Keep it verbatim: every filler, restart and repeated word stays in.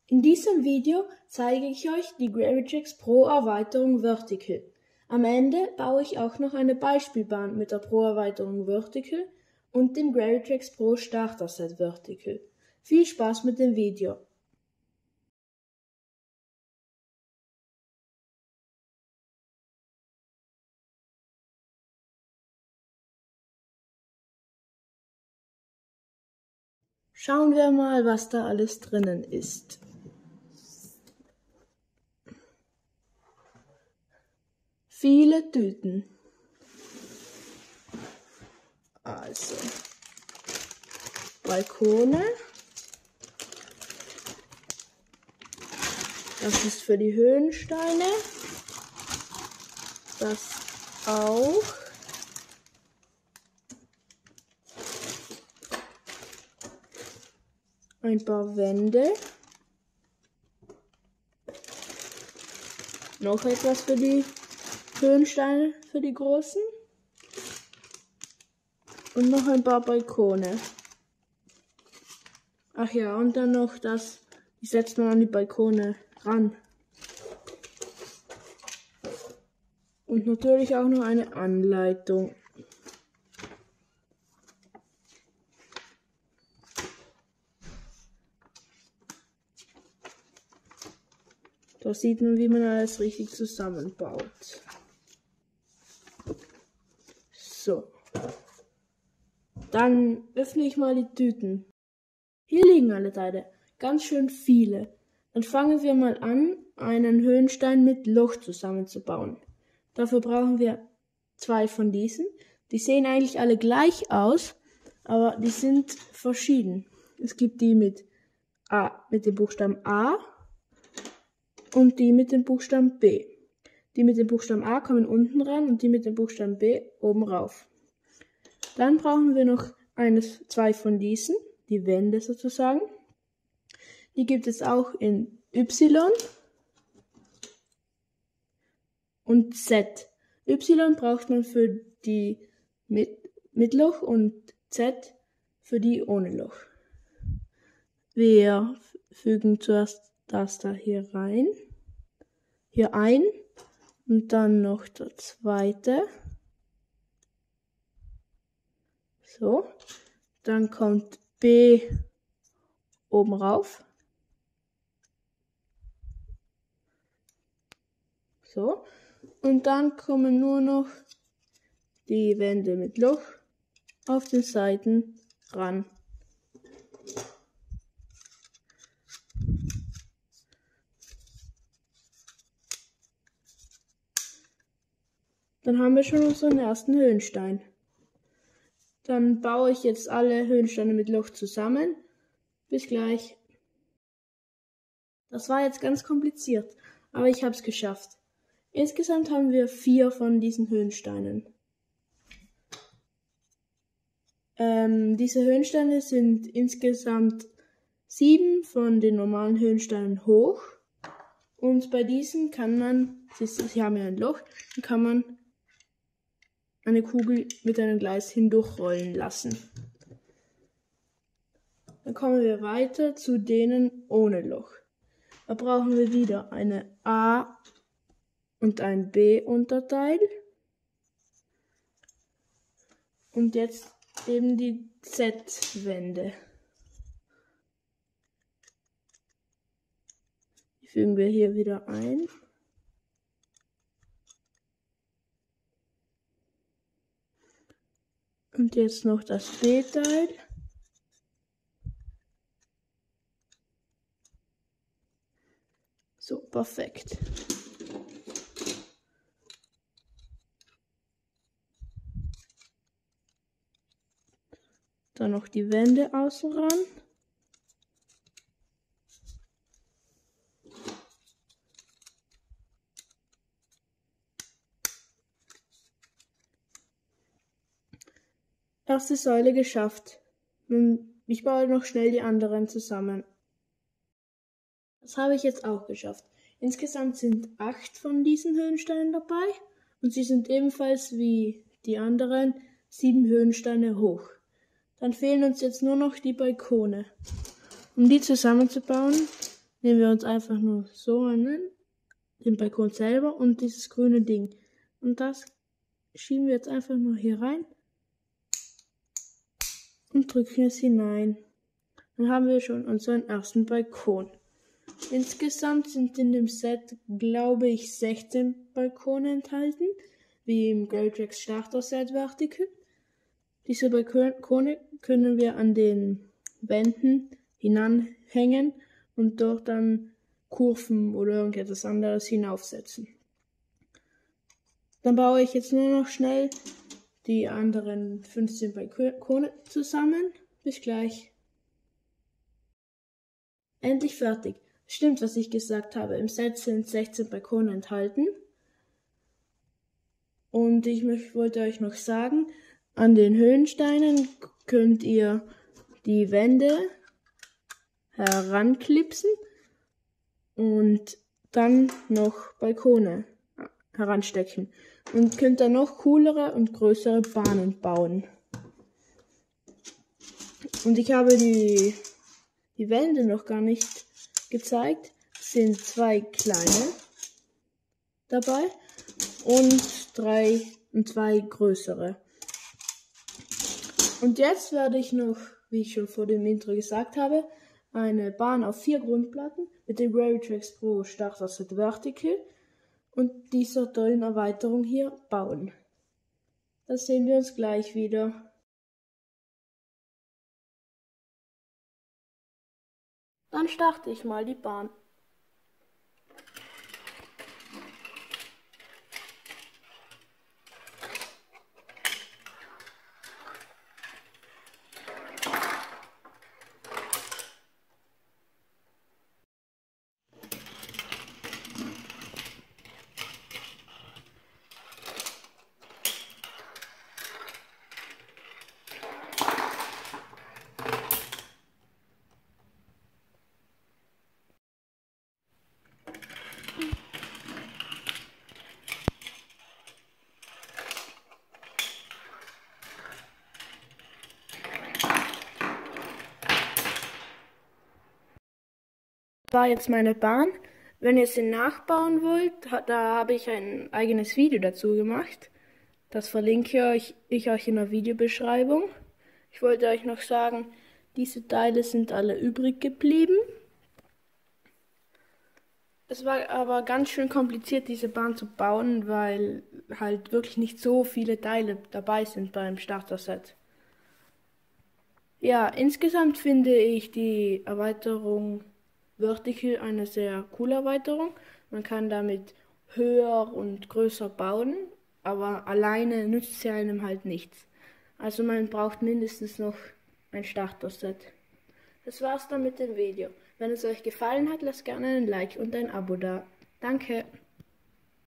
In diesem Video zeige ich euch die Gravitrix Pro Erweiterung Vertical. Am Ende baue ich auch noch eine Beispielbahn mit der Pro Erweiterung Vertical und dem Gravitrix Pro Starter Set Vertical. Viel Spaß mit dem Video! Schauen wir mal, was da alles drinnen ist. Viele Tüten. Also, Balkone. Das ist für die Höhensteine. Das auch. Ein paar Wände. Noch etwas für die Höhensteine, für die großen. Und noch ein paar Balkone. Ach ja, und dann noch das, die setzt man an die Balkone ran. Und natürlich auch noch eine Anleitung. Da sieht man, wie man alles richtig zusammenbaut. So. Dann öffne ich mal die Tüten. Hier liegen alle Teile. Ganz schön viele. Dann fangen wir mal an, einen Höhenstein mit Loch zusammenzubauen. Dafür brauchen wir zwei von diesen. Die sehen eigentlich alle gleich aus, aber die sind verschieden. Es gibt die mit A, mit dem Buchstaben A und die mit dem Buchstaben B. Die mit dem Buchstaben A kommen unten ran und die mit dem Buchstaben B oben rauf. Dann brauchen wir noch eines, zwei von diesen, die Wände sozusagen. Die gibt es auch in Y und Z. Y braucht man für die mit, mit Loch und Z für die ohne Loch. Wir fügen zuerst das da hier rein, hier ein und dann noch der zweite. So, dann kommt B oben rauf. So, und dann kommen nur noch die Wände mit Loch auf den Seiten ran. Dann haben wir schon unseren ersten Höhenstein. Dann baue ich jetzt alle Höhensteine mit Loch zusammen. Bis gleich. Das war jetzt ganz kompliziert, aber ich habe es geschafft. Insgesamt haben wir vier von diesen Höhensteinen. Ähm, diese Höhensteine sind insgesamt sieben von den normalen Höhensteinen hoch. Und bei diesen kann man, sie, sie haben ja ein Loch, dann kann man eine Kugel mit einem Gleis hindurchrollen lassen. Dann kommen wir weiter zu denen ohne Loch. Da brauchen wir wieder eine A und ein B-Unterteil. Und jetzt eben die Z-Wände. Die fügen wir hier wieder ein. Und jetzt noch das B-Teil. So, perfekt. Dann noch die Wände außen ran. Erste Säule geschafft. Nun, ich baue noch schnell die anderen zusammen. Das habe ich jetzt auch geschafft. Insgesamt sind acht von diesen Höhensteinen dabei und sie sind ebenfalls wie die anderen sieben Höhensteine hoch. Dann fehlen uns jetzt nur noch die Balkone. Um die zusammenzubauen, nehmen wir uns einfach nur so einen, den Balkon selber und dieses grüne Ding. Und das schieben wir jetzt einfach nur hier rein und drücken es hinein. Dann haben wir schon unseren ersten Balkon. Insgesamt sind in dem Set, glaube ich, sechzehn Balkone enthalten, wie im Gravitrax Starter Set Vertical. Diese Balkone können wir an den Wänden hinanhängen und dort dann Kurven oder irgendetwas anderes hinaufsetzen. Dann baue ich jetzt nur noch schnell die anderen fünfzehn Balkone zusammen. Bis gleich. Endlich fertig. Stimmt, was ich gesagt habe. Im Set sind sechzehn Balkone enthalten. Und ich wollte euch noch sagen, an den Höhensteinen könnt ihr die Wände heranklipsen und dann noch Balkone heranstecken. Und könnt dann noch coolere und größere Bahnen bauen. Und ich habe die, die Wände noch gar nicht gezeigt. Es sind zwei kleine dabei und drei und zwei größere. Und jetzt werde ich noch, wie ich schon vor dem Intro gesagt habe, eine Bahn auf vier Grundplatten mit dem Gravitrax Pro Starter Set Vertical und dieser tollen Erweiterung hier bauen. Das sehen wir uns gleich wieder. Dann starte ich mal die Bahn. War jetzt meine Bahn. Wenn ihr sie nachbauen wollt, da habe ich ein eigenes Video dazu gemacht. Das verlinke ich euch, ich euch in der Videobeschreibung. Ich wollte euch noch sagen, diese Teile sind alle übrig geblieben. Es war aber ganz schön kompliziert, diese Bahn zu bauen, weil halt wirklich nicht so viele Teile dabei sind beim Starter-Set. Ja, insgesamt finde ich die Erweiterung Vertical eine sehr coole Erweiterung. Man kann damit höher und größer bauen, aber alleine nützt sie einem halt nichts. Also man braucht mindestens noch ein Starter-Set. Das war's dann mit dem Video. Wenn es euch gefallen hat, lasst gerne ein Like und ein Abo da. Danke!